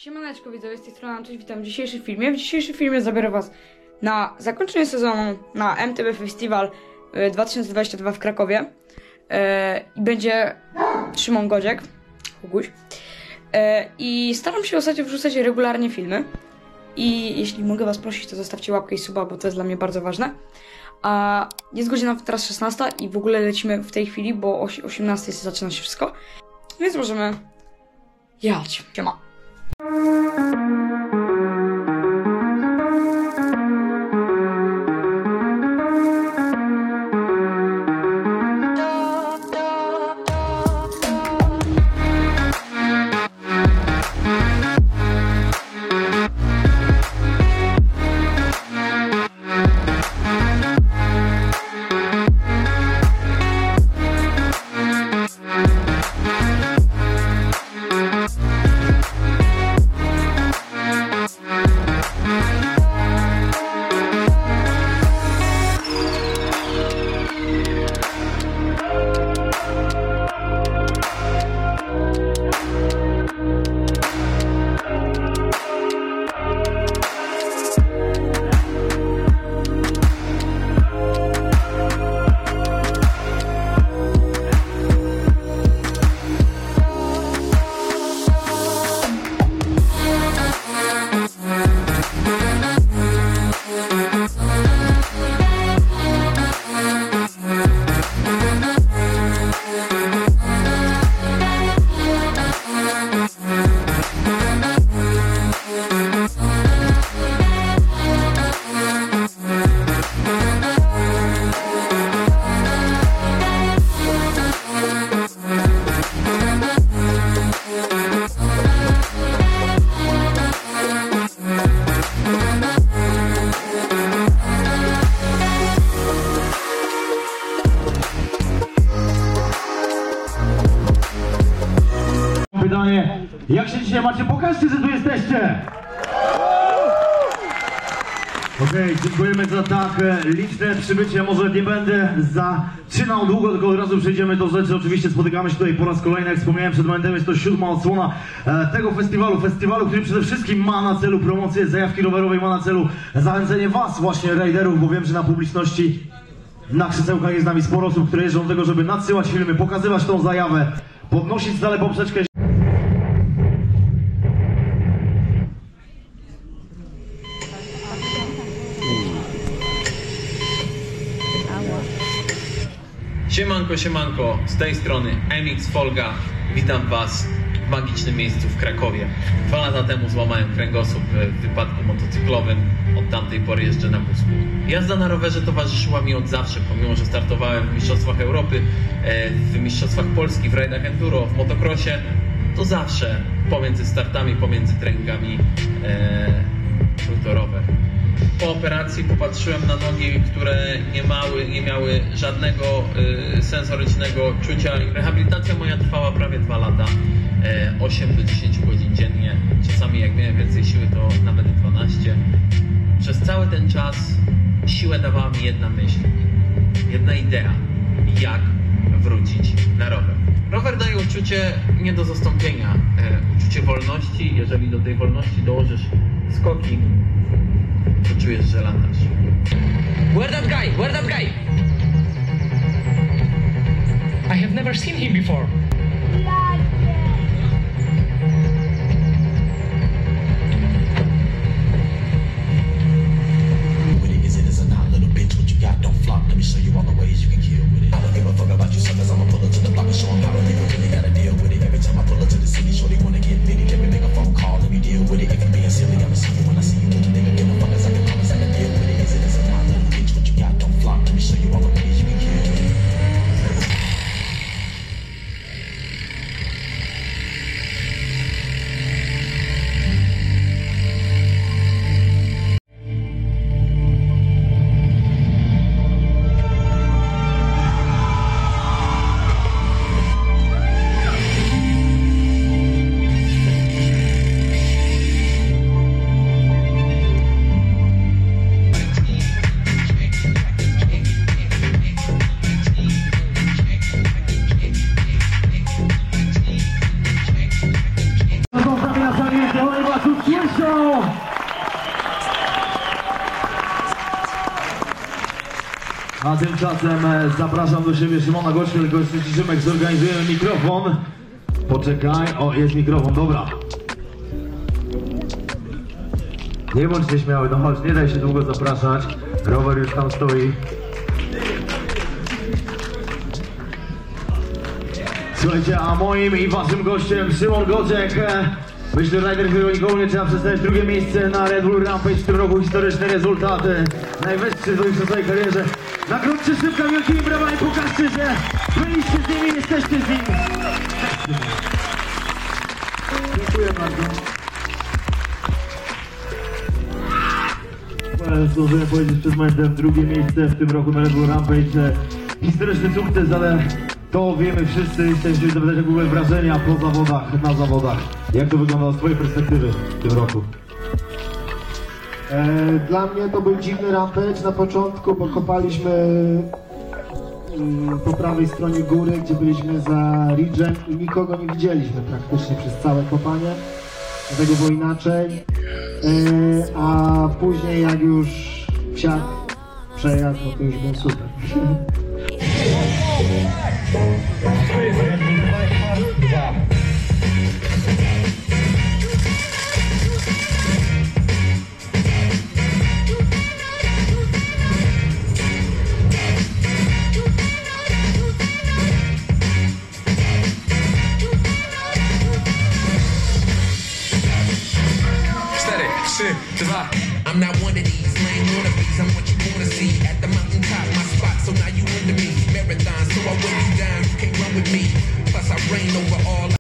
Siemaneczko widzowie, z tej strony Antoś, witam w dzisiejszym filmie. W dzisiejszym filmie zabiorę was na zakończenie sezonu na MTB Festival 2022 w Krakowie. I będzie Szymon Godziek, Huguś. I staram się ostatnio wrzucać regularnie filmy. I jeśli mogę was prosić, to zostawcie łapkę i suba, bo to jest dla mnie bardzo ważne. A jest godzina teraz 16 i w ogóle lecimy w tej chwili, bo o 18 zaczyna się wszystko. Więc możemy jechać. Siema. Pytanie, jak się dzisiaj macie? Pokażcie, że tu jesteście! Okej, dziękujemy za tak liczne przybycie. Może nie będę zaczynał długo, tylko od razu przejdziemy do rzeczy. Oczywiście spotykamy się tutaj po raz kolejny, jak wspomniałem przed momentem, jest to 7. odsłona tego festiwalu, który przede wszystkim ma na celu promocję zajawki rowerowej, ma na celu zachęcenie was właśnie rajderów, bo wiem, że na publiczności, na krzesełkach jest z nami sporo osób, które jeżdżą do tego, żeby nadsyłać filmy, pokazywać tą zajawę, podnosić stale poprzeczkę. Siemanko, siemanko, z tej strony MX Folga, witam was w magicznym miejscu w Krakowie. 2 lata temu złamałem kręgosłup w wypadku motocyklowym, od tamtej pory jeżdżę na wózku. Jazda na rowerze towarzyszyła mi od zawsze, pomimo że startowałem w Mistrzostwach Europy, w Mistrzostwach Polski, w rajdach enduro, w motocrossie, to zawsze pomiędzy startami, pomiędzy treningami był to rower. Po operacji popatrzyłem na nogi, które nie miały żadnego sensorycznego czucia. Rehabilitacja moja trwała prawie 2 lata, 8 do 10 godzin dziennie. Czasami jak miałem więcej siły, to nawet 12. Przez cały ten czas siłę dawała mi jedna myśl, jedna idea, jak wrócić na rower. Rower daje uczucie nie do zastąpienia, uczucie wolności. Jeżeli do tej wolności dołożysz skoki, to czujesz, że latasz. Where that guy? Where that guy? I have never seen him before. A tymczasem zapraszam do siebie Szymona Gośkę, tylko jeszcze Szymek, zorganizujemy mikrofon. Poczekaj, o jest mikrofon, dobra. Nie bądźcie śmiały, no chodź, nie daj się długo zapraszać. Rower już tam stoi. Słuchajcie, a moim i waszym gościem Szymon Goczek. Myślę, że Rider Hero nikomu nie trzeba przedstawić. Drugie miejsce na Red Bull Rampage w tym roku, historyczne rezultaty. Najwyższy w swojej karierze. Nagródźcie szybko wielkimi brawami, pokażcie, że byliście z nimi, jesteście z nimi. Dziękuję bardzo. Zdążyłem powiedzieć przed momentem drugie miejsce w tym roku na Red Bull Rampage. Historyczny sukces, ale to wiemy wszyscy. Chcieliśmy zapytać, jak były wrażenia po zawodach, na zawodach. Jak to wyglądało z twojej perspektywy w tym roku? Dla mnie to był dziwny rampage na początku, bo kopaliśmy po prawej stronie góry, gdzie byliśmy za ridge'em i nikogo nie widzieliśmy praktycznie przez całe kopanie. Dlatego było inaczej. A później jak już wsiadł przejazd, no to już był super. I'm not one of these lame wannabes. I'm what you wanna see at the mountaintop, my spot. So now you under me, marathon. So I weigh you down. You can't run with me. Plus I reign over all